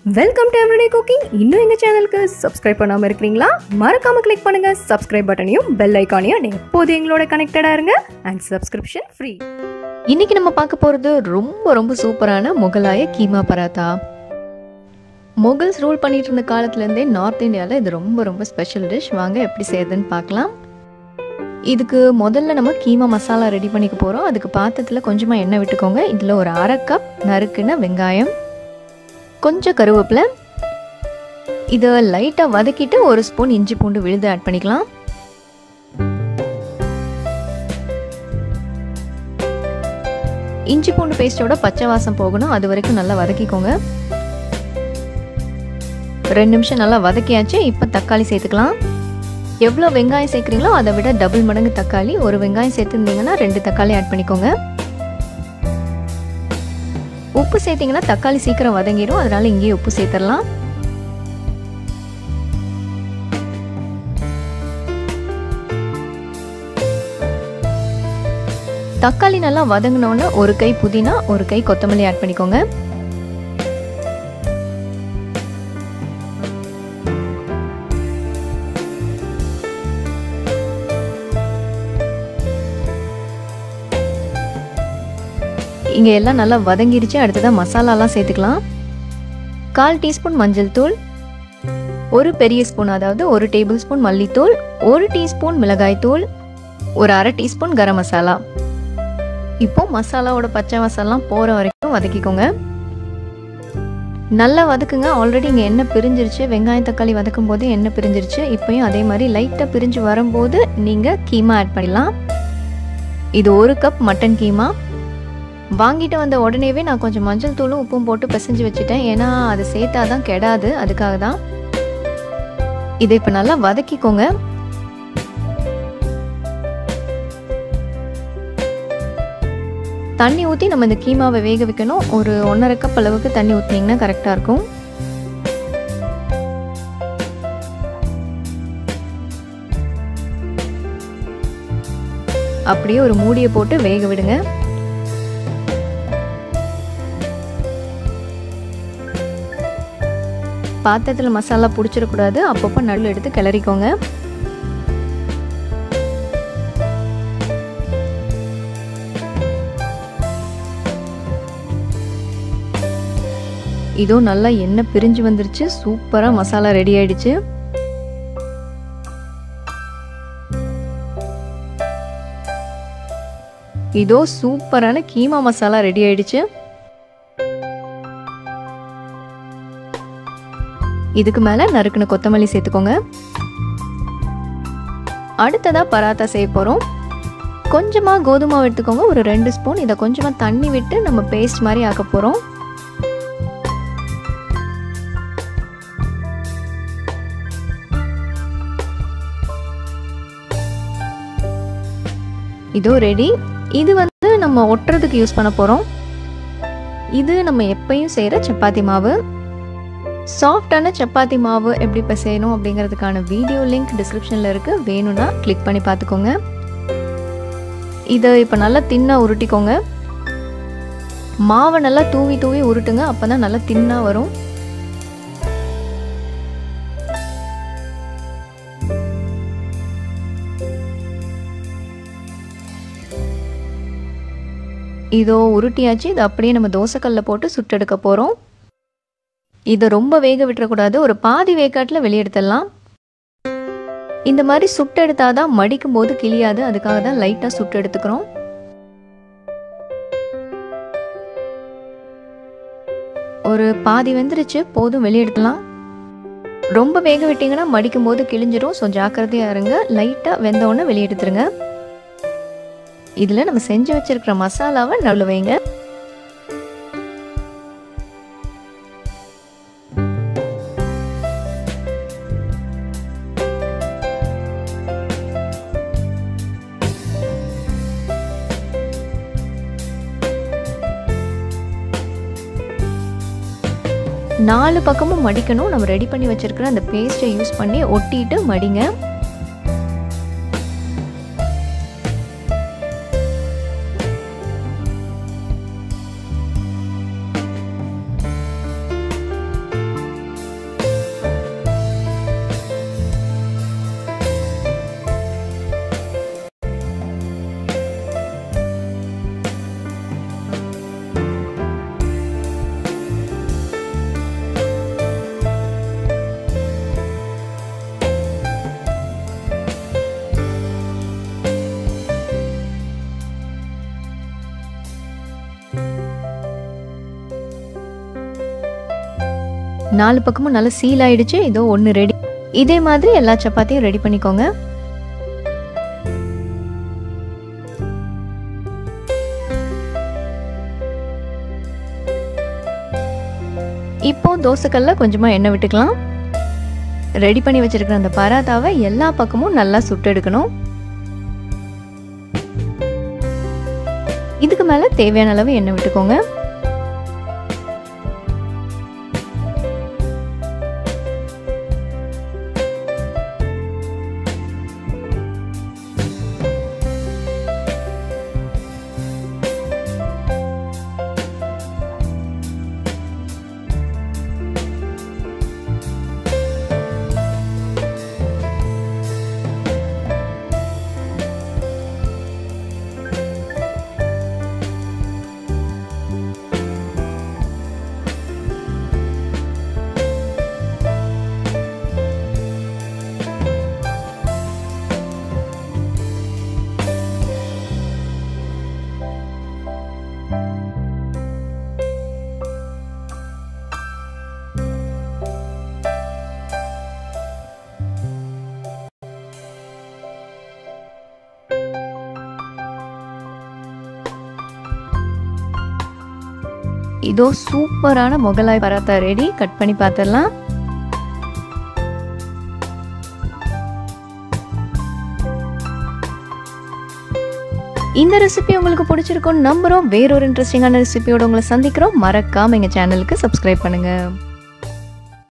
Welcome to everyday cooking. இன்னும் எங்கள் சேனலுக்கு சப்ஸ்கிரைப் பண்ணாமல் இருக்கிறீங்களா? மறக்காமல் கிளிக் பண்ணுங்கள் சப்ஸ்கிரைப் பட்டனையும் பெல் ஐக்கானையும். எப்போது எங்களோட கனெக்டடாக இருங்க அண்ட் சப்ஸ்கிரிப்ஷன் ஃப்ரீ. இன்னைக்கு நம்ம பார்க்க போகிறது ரொம்ப சூப்பரான முகலாய கீமா பராத்தா. முகல்ஸ் ரூல் பண்ணிட்டு இருந்த காலத்துலேருந்தே நார்த் இந்தியாவில் இது ரொம்ப ஸ்பெஷல் டிஷ். வாங்க எப்படி செய்யறதுன்னு பார்க்கலாம். இதுக்கு முதல்ல நம்ம கீமா மசாலா ரெடி பண்ணிக்க போகிறோம். அதுக்கு பாத்திரத்தில் கொஞ்சமாக எண்ணெய் விட்டுக்கோங்க. இதில் ஒரு 1/2 கப் நறுக்குன வெங்காயம், கொஞ்சம் கருவேப்பிலை, இதை லைட்டாக வதக்கிட்டு 1 ஸ்பூன் இஞ்சி பூண்டு விழுது ஆட் பண்ணிக்கலாம். இஞ்சி பூண்டு பேஸ்டோட பச்சை வாசம் போகணும், அது வரைக்கும் நல்லா வதக்கிக்கோங்க. 2 நிமிஷம் நல்லா வதக்கியாச்சு. இப்போ தக்காளி சேர்த்துக்கலாம். எவ்வளோ வெங்காயம் சேர்க்குறீங்களோ அதை விட டபுள் மடங்கு தக்காளி. ஒரு வெங்காயம் சேர்த்துருந்தீங்கன்னா 2 தக்காளி ஆட் பண்ணிக்கோங்க. உப்பு சேர்த்திங்கன்னா தக்காளி சீக்கிரம் வதங்கிடும், அதனால இங்கேயே உப்பு சேர்த்துடலாம். தக்காளி நல்லா வதங்கினோன்னு 1 கை புதினா, 1 கை கொத்தமல்லி ஆட் பண்ணிக்கோங்க. இங்கே எல்லாம் நல்லா வதங்கிருச்சு. அடுத்ததான் மசாலாலாம் சேர்த்துக்கலாம். 1/4 டீஸ்பூன் மஞ்சள் தூள், 1 பெரிய ஸ்பூன் அதாவது 1 டேபிள் ஸ்பூன் மல்லித்தூள், 1 டீஸ்பூன் மிளகாய் தூள், ஒரு 1/2 டீஸ்பூன் கரம் மசாலா. இப்போ மசாலாவோட பச்சை மசாலாம் போகிற வரைக்கும் வதக்கிக்கோங்க. நல்லா வதக்குங்க. ஆல்ரெடி இங்கே எண்ணெய் பிரிஞ்சிருச்சு. வெங்காயம் தக்காளி வதக்கும் போது எண்ணெய் பிரிஞ்சிருச்சு. இப்போயும் அதே மாதிரி லைட்டாக பிரிஞ்சு வரும்போது நீங்கள் கீமா ஆட் பண்ணிடலாம். இது 1 கப் மட்டன் கீமா. வாங்கிட்டு வந்த உடனேவே நான் கொஞ்சம் மஞ்சள் தூளும் உப்பும் போட்டு பிசைஞ்சு வச்சுட்டேன். ஏன்னா அது சேர்த்தா தான் கெடாது, அதுக்காக தான். இதை இப்போ நல்லா வதக்கிக்கோங்க. தண்ணி ஊற்றி நம்ம இந்த கீமாவை வேக வைக்கணும். ஒரு 1/2 கப் அளவுக்கு தண்ணி ஊற்றினீங்கன்னா கரெக்டாக இருக்கும். அப்படியே ஒரு மூடியை போட்டு வேக விடுங்க. பாத்திரத்தில் மசாலா பிடிச்சிடக்கூடாது, அப்பப்போ நடுவில் எடுத்து கிளறிக்கோங்க. இதோ நல்லா எண்ணெய் பிரிஞ்சு வந்துருச்சு. சூப்பராக மசாலா ரெடி ஆயிடுச்சு. இதோ சூப்பரான கீமா மசாலா ரெடி ஆயிடுச்சு. இதுக்கு மேலே நறுக்குன கொத்தமல்லி சேர்த்துக்கோங்க. அடுத்ததாக பராத்தா செய்ய போகிறோம். கொஞ்சமாக கோதுமை எடுத்துக்கோங்க, ஒரு 2 ஸ்பூன். இதை கொஞ்சமாக தண்ணி விட்டு நம்ம பேஸ்ட் மாதிரி ஆக்க போகிறோம். இதோ ரெடி. இது நம்ம ஒட்டுறதுக்கு யூஸ் பண்ண போகிறோம். இது நம்ம எப்பயும் செய்கிற சப்பாத்தி மாவு. சாஃப்டான சப்பாத்தி மாவு எப்படி இப்போ செய்யணும் அப்படிங்கிறதுக்கான வீடியோ லிங்க் டிஸ்கிரிப்ஷனில் இருக்குது, வேணும்னா கிளிக் பண்ணி பார்த்துக்கோங்க. இதை இப்போ நல்லா தின்னாக உருட்டிக்கோங்க. மாவை நல்லா தூவி உருட்டுங்க, அப்போ தான் நல்லா தின்னாக வரும். இதோ உருட்டியாச்சு. இதை அப்படியே நம்ம தோசைக்கல்ல போட்டு சுட்டெடுக்க போகிறோம். இதை ரொம்ப வேக விட்டுறக்கூடாது, ஒரு பாதி வேக்காட்டில் வெளியெடுத்துடலாம். இந்த மாதிரி சுட்டெடுத்தாதான் மடிக்கும் போது கிளியாது, அதுக்காக தான் லைட்டாக சுட்டு எடுத்துக்கிறோம். ஒரு பாதி வெந்துருச்சு, போதும், வெளியெடுக்கலாம். ரொம்ப வேக விட்டீங்கன்னா மடிக்கும் போது கிழிஞ்சிரும். ஸோ ஜாக்கிரதையாக இருங்க. லைட்டாக வெந்தோடனே வெளியெடுத்துருங்க. இதில் நம்ம செஞ்சு வச்சிருக்கிற மசாலாவை நடுவில் வைங்க. நாலு பக்கமும் மடிக்கணும். நம்ம ரெடி பண்ணி வச்சிருக்கிற அந்த பேஸ்ட்டை யூஸ் பண்ணி ஒட்டிட்டு மடிங்க. 4 பக்கமும் நல்லா சீல் ஆயிடுச்சு. இதோ ஒன்று ரெடி. இதே மாதிரி எல்லா சப்பாத்தியும் ரெடி பண்ணிக்கோங்க. இப்போ தோசைக்கல்ல கொஞ்சமாக எண்ணெய் விட்டுக்கலாம். ரெடி பண்ணி வச்சிருக்கிற அந்த பராத்தாவை எல்லா பக்கமும் நல்லா சுட்டு எடுக்கணும். இதுக்கு மேலே தேவையான அளவு எண்ணெய் விட்டுக்கோங்க. இதோ சூப்பரான முகலாய் பராத்தா ரெடி. கட் பண்ணி பார்த்துடலாம். இந்த ரெசிபி உங்களுக்கு பிடிச்சிருக்கும்னு நம்புறோம். வேறொரு இன்ட்ரெஸ்டிங்கான ரெசிபியோட உங்களை சந்திக்கிறோம். மறக்காம எங்க சேனலுக்கு சப்ஸ்கிரைப் பண்ணுங்க.